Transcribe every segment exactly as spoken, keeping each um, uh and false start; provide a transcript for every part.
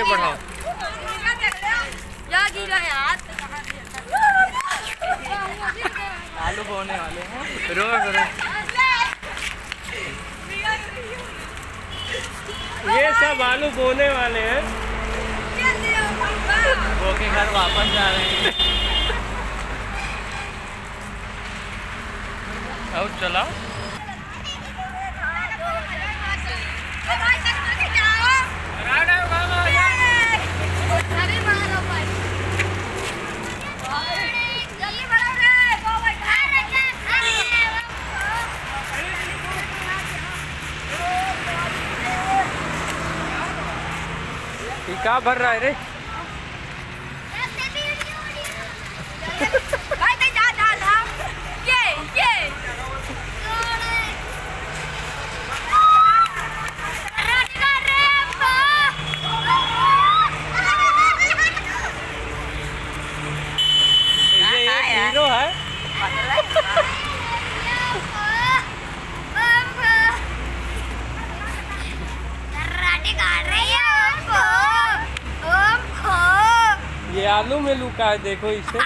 बढ़ाओ। आलू बोने वाले हैं। रोक रोक। ये सब आलू बोने वाले हैं। वो के घर वापस जा रहे हैं। अब चला। क्या भर रहा है रे? ये ये ये एक हीरो है। ये आलू में लुका है, देखो इसे।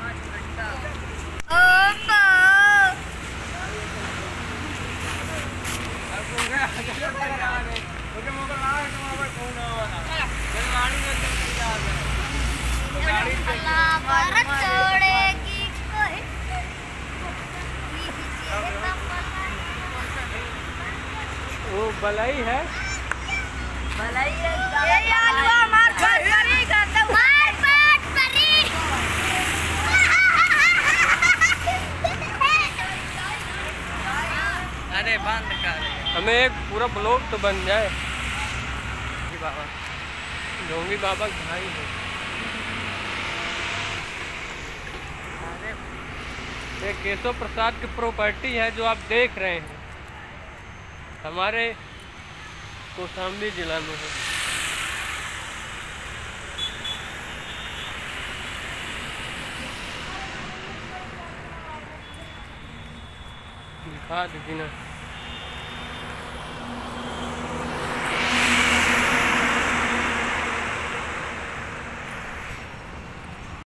वो बलाई है। भलाई है। ये आलू हमार घर करी करते मार पाट करी। अरे बंद कर। हमें एक पूरा ब्लॉग तो बन जाए। बाबा ढोंगी बाबा भाई है। ये केशव प्रसाद की प्रॉपर्टी है जो आप देख रहे हैं, हमारे कौशाम्बी जिला में है। दिखा दीजिए ना।